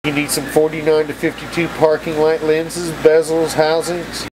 You need some 49 to 52 parking light lenses, bezels, housings.